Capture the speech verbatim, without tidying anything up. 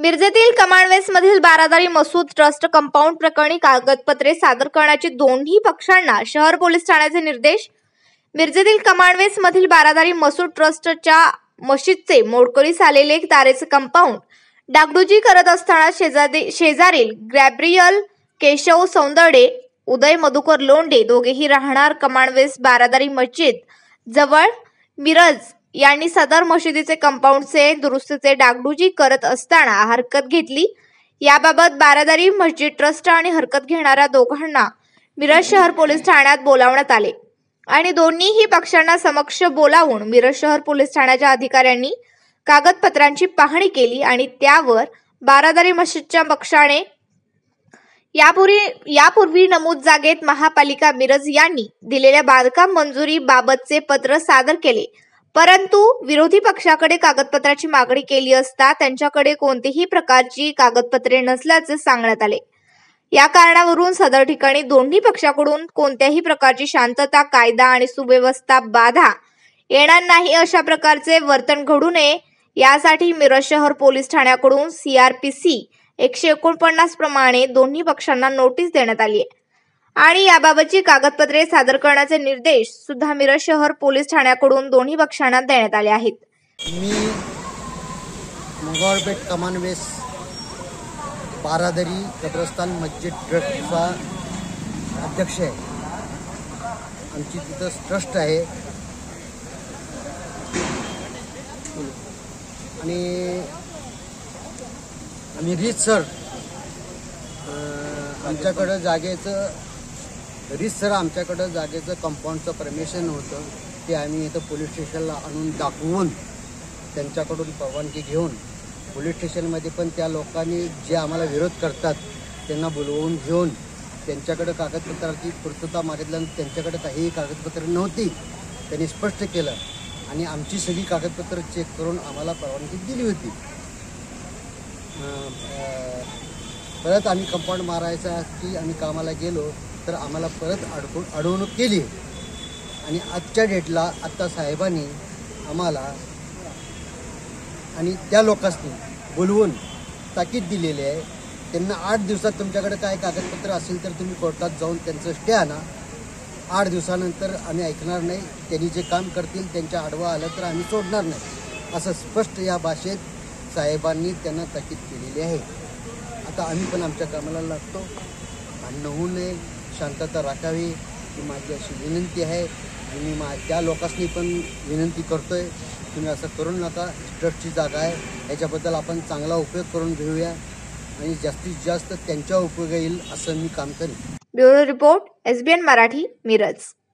मिरजेतील कमांडवेस मधील बारादारी Masood trust compound प्रकरणी कागदपत्रे सादर करण्याचे दोन्ही पक्षांना शहर पोलीस ठाण्याचे निर्देश। मिरजेतील कमांडवेस मधील बारादारी मसूद ट्रस्टच्या मशीदचे मोडकळीस आलेले तारेचे कंपाऊंड डागडुजी करत असताना शेजारी शेजारील गॅब्रियल केशव सौंदर्डे, उदय मधुकर लोंढे दोघेही राहणार कमांडवेस बारादारी मस्जिद जवळ मिरज यांनी सदर मशिदीचे कंपाऊंडचे दुरुस्तीचे डागडुजी करत असताना हरकत घेतली। याबाबत बारादारी मस्जिद ट्रस्ट आणि हरकत घेणाऱ्या दोघांना मिरज शहर पोलीस ठाण्यात बोलावण्यात आले आणि दोन्हीही पक्षांना समक्ष बोलावून मिरज शहर पोलीस ठाण्याच्या अधिकाऱ्यांनी कागदपत्रांची पाहणी केली आणि त्यावर बारादारी मस्जिदच्या पक्षाने यापूर्वी यापूर्वी नमूद जागेत महापालिका मिरज यांनी दिलेल्या बांधकाम मंजुरी बाबतचे पत्र सादर केले, परंतु विरोधी पक्षाकडे कागदपत्राची मागणी केली असता त्यांच्याकडे कोणतीही प्रकारची कागदपत्रे नसल्याचे सांगण्यात आले। या कारणावरून सदर ठिकाणी दोन्ही पक्षाकडून कोणत्याही प्रकारची शांतता, कायदा आणि सुव्यवस्था बाधा येणार नाही अशा प्रकारचे वर्तन घडू नये यासाठी मिरज शहर पोलीस ठाण्याकडून सीआरपीसी एकशे एकोणपन्नास प्रमाणे दोन्ही पक्षांना नोटीस देण्यात आली आहे आणि याबाबतची कागदपत्रे सादर करण्याचे निर्देश सुद्धा मिरज शहर पोलीस ठाण्याकडून दोन्ही पक्षांना देण्यात आले आहेत। मी मंगळपेठ कमांडवेस बारादारी कब्रस्तान मस्जिद ट्रस्टचा अध्यक्ष आहे। आमची तिथं ट्रस्ट आहे आणि आम्ही रीतसर आमच्याकडं जागेचं रीतसर आमच्याकडं जागेचं कंपाऊंडचं परमिशन होतं ते आम्ही इथं पोलीस स्टेशनला आणून दाखवून त्यांच्याकडून परवानगी घेऊन पोलीस स्टेशनमध्ये पण त्या लोकांनी जे आम्हाला विरोध करतात त्यांना बोलवून घेऊन त्यांच्याकडं कागदपत्राची पूर्तता मागितल्यानंतर त्यांच्याकडे काहीही कागदपत्र नव्हती, त्यांनी स्पष्ट केलं आणि आमची सगळी कागदपत्र चेक करून आम्हाला परवानगी दिली होती। परत आम्ही कंपाऊंड मारायचा की आम्ही कामाला गेलो तर आम्हाला परत अडकून अडवणूक केली आणि आजच्या डेटला आत्ता साहेबांनी आम्हाला आणि त्या लोकांनी बोलवून ताकीद दिलेली आहे। त्यांना आठ दिवसात तुमच्याकडे काय कागदपत्र असेल तर तुम्ही कोर्टात जाऊन त्यांचं स्टे आणा, आठ दिवसानंतर आम्ही ऐकणार नाही, त्यांनी जे काम करतील त्यांच्या आडवा आलं तर आम्ही सोडणार नाही असं स्पष्ट या भाषेत साहेबांनी त्यांना ताकीद केलेली आहे। आता आम्ही पण आमच्या कामाला लागतो, भांडणं होऊ नये, शांतता राखावी ही माझी अशी विनंती आहे आणि मी मा त्या लोकांनी पण विनंती करतोय, तुम्ही असं करू नका। ट्रस्टची जागा आहे, याच्याबद्दल आपण चांगला उपयोग करून घेऊया आणि जास्तीत जास्त त्यांच्या उपयोग येईल असं मी काम करेन। Bureau report, SBN Marathi, Miraj.